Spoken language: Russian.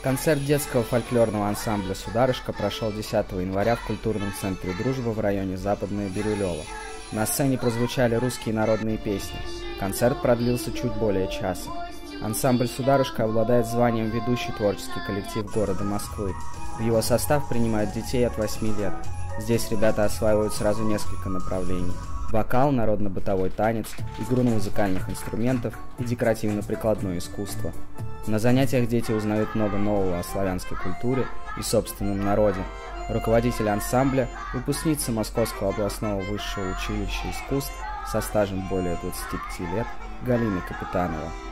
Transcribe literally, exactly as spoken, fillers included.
Концерт детского фольклорного ансамбля «Сударушка» прошел десятого января в культурном центре «Дружба» в районе Западное Бирюлево. На сцене прозвучали русские народные песни. Концерт продлился чуть более часа. Ансамбль «Сударушка» обладает званием ведущий творческий коллектив города Москвы. В его состав принимают детей от восьми лет. Здесь ребята осваивают сразу несколько направлений: вокал, народно-бытовой танец, игру на музыкальных инструментах и декоративно-прикладное искусство. На занятиях дети узнают много нового о славянской культуре и собственном народе. Руководитель ансамбля – выпускница Московского областного высшего училища искусств со стажем более двадцати пяти лет Галина Капитанова.